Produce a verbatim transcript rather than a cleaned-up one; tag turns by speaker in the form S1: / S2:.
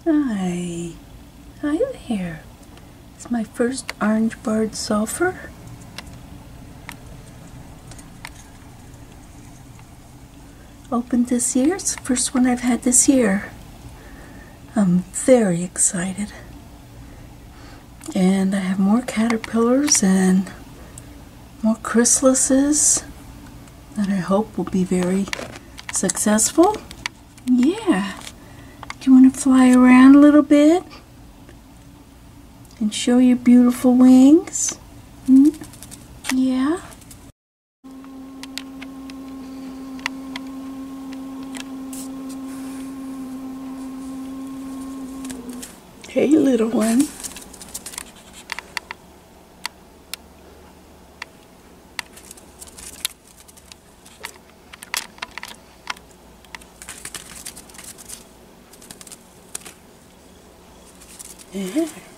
S1: Hi. Hi there. It's my first Orange-Barred Sulphur. Opened this year. It's the first one I've had this year. I'm very excited. And I have more caterpillars and more chrysalises that I hope will be very successful. Yeah. Do you want to fly around a little bit and show your beautiful wings? Hmm? Yeah. Hey, little one. Yeah.